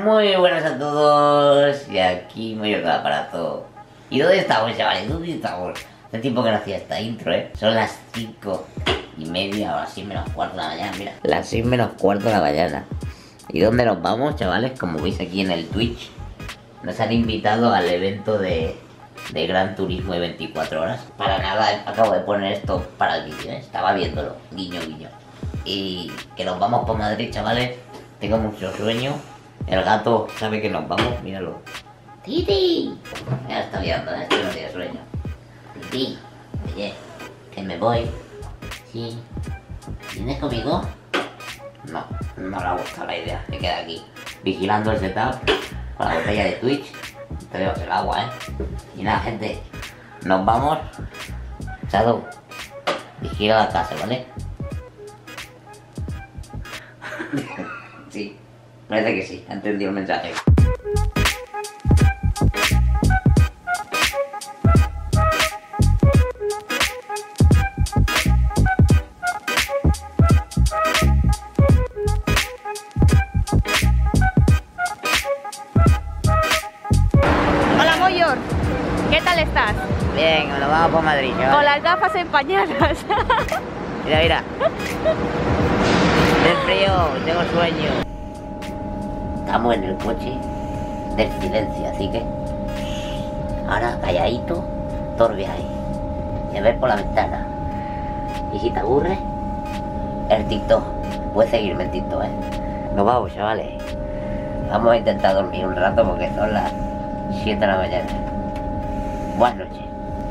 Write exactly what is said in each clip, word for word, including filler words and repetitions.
Muy buenas a todos, y aquí me llevo el aparato. ¿Y dónde estamos, chavales? ¿Dónde estamos? Hace tiempo que no hacía esta intro, ¿eh? Son las cinco y media o las seis menos cuarto de la mañana, mira. Las seis menos cuarto de la mañana. ¿Y dónde nos vamos, chavales? Como veis aquí en el Twitch, nos han invitado al evento de, de Gran Turismo de veinticuatro horas. Para nada, acabo de poner esto para el vídeo, ¿eh? Estaba viéndolo, guiño, guiño. Y que nos vamos por Madrid, chavales. Tengo mucho sueño. El gato sabe que nos vamos, míralo. ¡Titi! Ya está viendo, ¿eh? Este no tiene sueño. Titi, oye, que me voy. Sí. ¿Vienes conmigo? No, no le ha gustado la idea. Me queda aquí, vigilando el setup con la botella de Twitch. Te veo el agua, ¿eh? Y nada, gente, nos vamos. Shadow, vigila la casa, ¿vale? Sí, parece que sí, ha entendido el mensaje. Hola, Moyor, ¿qué tal estás? Bien, nos vamos por Madrid, ¿vale? Con las gafas empañadas. Mira, mira. Tengo frío, tengo sueño. Estamos en el coche del silencio, así que ahora calladito, torbe ahí, y a ver por la ventana. Y si te aburre, el TikTok, puedes seguirme en TikTok, ¿eh? Nos vamos, chavales. Vamos a intentar dormir un rato porque son las siete de la mañana. Buenas noches.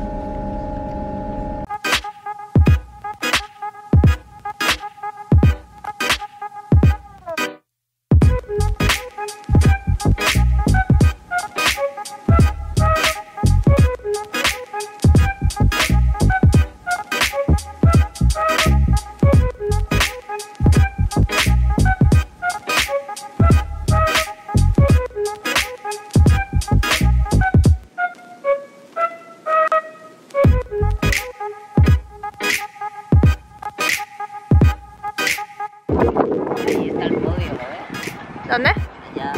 Ahí está el podio, ¿lo ves? ¿Dónde? Allá.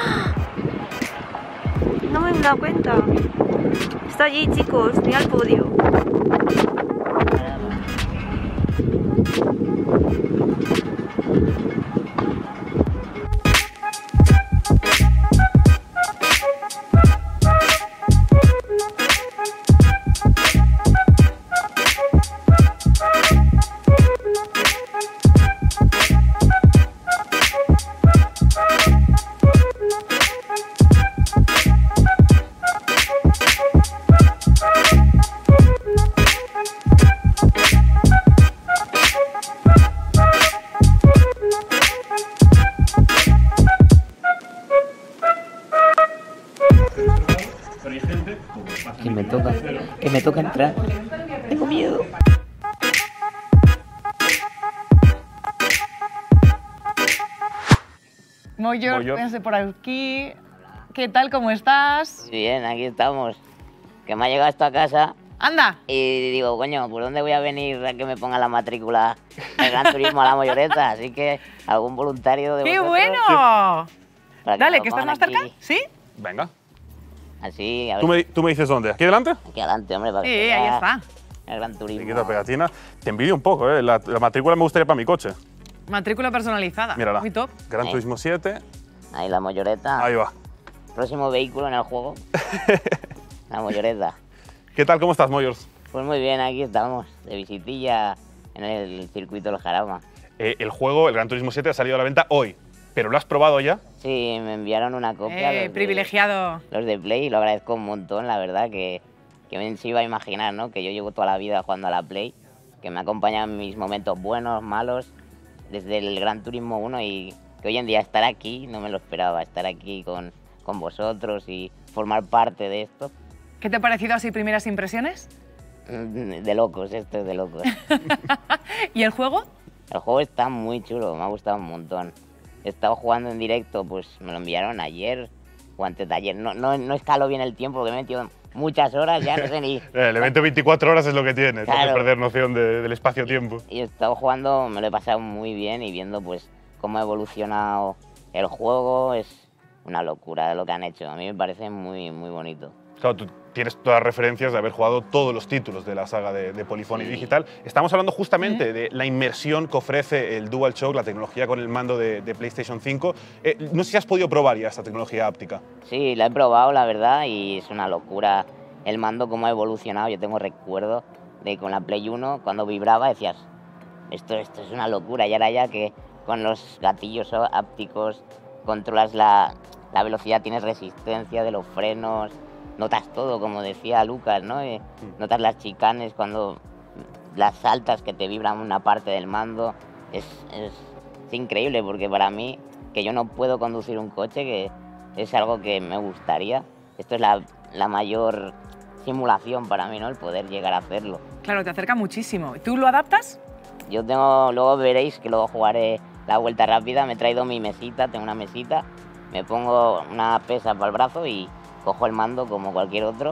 No me he dado cuenta. Está allí, chicos, mira el podio. Que me toca, que me toca entrar. Tengo miedo. Moyor, Moyor. véanse por aquí. ¿Qué tal, cómo estás? Bien, aquí estamos. Que me ha llegado esto a casa ¡Anda! y digo, coño, ¿por dónde voy a venir a que me ponga la matrícula del Gran Turismo a la Moyoreta? Así que algún voluntario de ¡Qué vosotros, bueno! para que Dale, me que lo estás más pongan cerca. aquí. ¿Sí? Venga. Así, a ver. Tú me, tú me dices dónde. ¿Aquí delante? Aquí adelante, hombre, para que Sí, se ahí vea está. el Gran Turismo. Aquí quita pegatina. Te envidio un poco, ¿eh? La, la matrícula me gustaría para mi coche. Matrícula personalizada. Mírala. Muy top. Gran Ahí. Turismo siete. Ahí la Moyoreta. Ahí va. Próximo vehículo en el juego. La Moyoreta. ¿Qué tal? ¿Cómo estás, Moyors? Pues muy bien, aquí estamos, de visitilla en el circuito del Jarama. Eh, el juego, el Gran Turismo siete, ha salido a la venta hoy. ¿Pero lo has probado ya? Sí, me enviaron una copia. Eh, los de- privilegiado. Los de Play, y lo agradezco un montón, la verdad, que, que me se iba a imaginar, ¿no? Que yo llevo toda la vida jugando a la Play, que me acompañan mis momentos buenos, malos, desde el Gran Turismo uno, y que hoy en día estar aquí, no me lo esperaba, estar aquí con, con vosotros y formar parte de esto. ¿Qué te ha parecido así primeras impresiones? De locos, esto es de locos. ¿Y el juego? El juego está muy chulo, me ha gustado un montón. He estado jugando en directo, pues me lo enviaron ayer o antes de ayer. No, no, no escalo bien el tiempo porque me he metido muchas horas, ya no sé ni... El evento veinticuatro horas es lo que tiene, Claro. entonces perder noción de- del espacio-tiempo. Y he estado jugando, me lo he pasado muy bien y viendo pues cómo ha evolucionado el juego. Es una locura lo que han hecho. A mí me parece muy, muy bonito. Claro, tú tienes todas las referencias de haber jugado todos los títulos de la saga de, de Polyphony Sí. Digital. Estamos hablando justamente de la inmersión que ofrece el DualShock, la tecnología con el mando de, de PlayStation cinco. Eh, no sé si has podido probar ya esta tecnología áptica. Sí, la he probado, la verdad, y es una locura el mando cómo ha evolucionado. Yo tengo recuerdo de con la Play uno, cuando vibraba, decías, esto, esto es una locura. Y ahora ya que con los gatillos ápticos controlas la, la velocidad, tienes resistencia de los frenos, notas todo, como decía Lucas, ¿no? Eh, notas las chicanes cuando las saltas que te vibran una parte del mando. Es, es, es increíble, porque para mí, que yo no puedo conducir un coche, que es algo que me gustaría, esto es la, la mayor simulación para mí, ¿no? El poder llegar a hacerlo. Claro, te acerca muchísimo. ¿Tú lo adaptas? Yo tengo, luego veréis que luego jugaré la vuelta rápida, me he traído mi mesita, tengo una mesita, me pongo una pesa para el brazo y cojo el mando como cualquier otro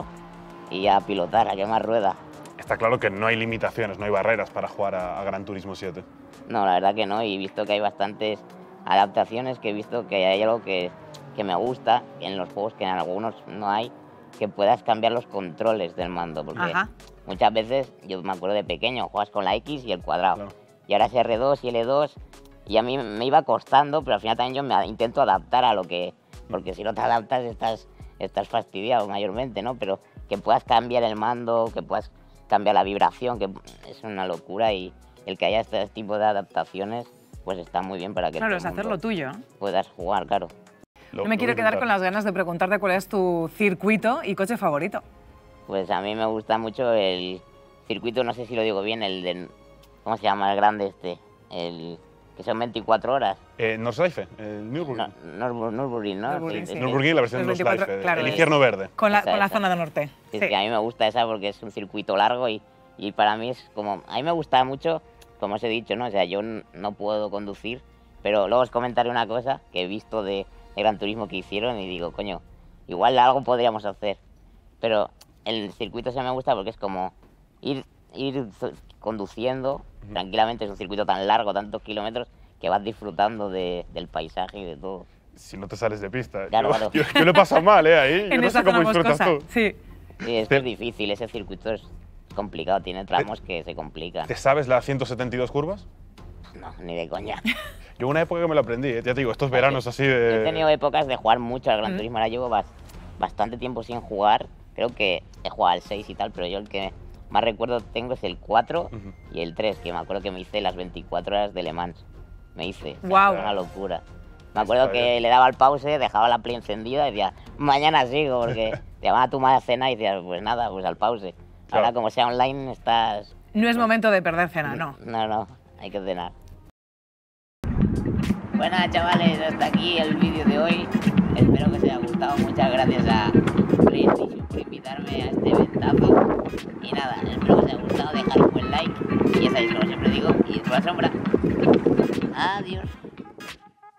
y a pilotar, a quemar rueda. Está claro que no hay limitaciones, no hay barreras para jugar a, a Gran Turismo siete. No, la verdad que no, y he visto que hay bastantes adaptaciones, que he visto que hay algo que, que me gusta en los juegos que en algunos no hay, que puedas cambiar los controles del mando, porque Ajá. muchas veces, yo me acuerdo de pequeño, juegas con la X y el cuadrado, Claro. y ahora es erre dos y ele dos, y a mí me iba costando, pero al final también yo me intento adaptar a lo que, porque si no te adaptas estás, estás fastidiado mayormente, ¿no? Pero que puedas cambiar el mando, que puedas cambiar la vibración, que es una locura, y el que haya este tipo de adaptaciones, pues está muy bien para que Claro, todo es el mundo hacerlo tuyo. puedas jugar, claro. Lo- Yo me lo quiero voy a quedar intentar. con las ganas de preguntarte cuál es tu circuito y coche favorito. Pues a mí me gusta mucho el circuito, no sé si lo digo bien, el de, ¿cómo se llama el grande este? El que son veinticuatro horas. Eh, Nordschleife, el Nürburgring. No, Nürburgring, Nürburgring, ¿no? Nürburgring, Sí, sí. sí. Nürburgring, la versión El Nordschleife, veinticuatro, claro, el es- infierno verde. Con la, Esa, con la esa. zona de norte. Sí, Sí. sí, a mí me gusta esa porque es un circuito largo y, y para mí es como... A mí me gusta mucho, como os he dicho, ¿no? O sea, yo n- no puedo conducir, pero luego os comentaré una cosa que he visto de, de Gran Turismo que hicieron y digo, coño, igual algo podríamos hacer. Pero el circuito se me gusta porque es como ir, ir z- conduciendo tranquilamente, es un circuito tan largo, tantos kilómetros, que vas disfrutando de, del paisaje y de todo. Si no te sales de pista. Claro, yo, claro. yo, yo lo he pasado mal, ¿eh? Ahí. Yo En no esa sé cómo zona disfrutas boscosa. tú. Sí. Sí, es Te- que es difícil, ese circuito es complicado, tiene tramos que se complican. ¿Te sabes las ciento setenta y dos curvas? No, ni de coña. Yo una época que me lo aprendí, ¿eh? Ya te digo, estos veranos así de... Yo he tenido épocas de jugar mucho al Gran Mm. Turismo, ahora llevo bas- bastante tiempo sin jugar. Creo que he jugado al seis y tal, pero yo el que más recuerdo tengo es el cuatro Ujú. y el tres, que me acuerdo que me hice las veinticuatro horas de Le Mans. Me hice. o sea, Guau. fue una locura. Me acuerdo Está que bien. le daba al pause, dejaba la Play encendida y decía, mañana sigo, porque te llamaba a tu madre a cena y decías, pues nada, pues al pause. Ahora, Claro. como sea online, estás... No es momento de perder cena, no. No, no, hay que cenar. Bueno, chavales, hasta aquí el vídeo de hoy. Espero que os haya gustado. Muchas gracias a PlayStation por invitarme a este ventazo. Y nada, espero que os haya gustado. Dejar un buen like. Y ya sabéis, como siempre digo, y por la sombra. Adiós.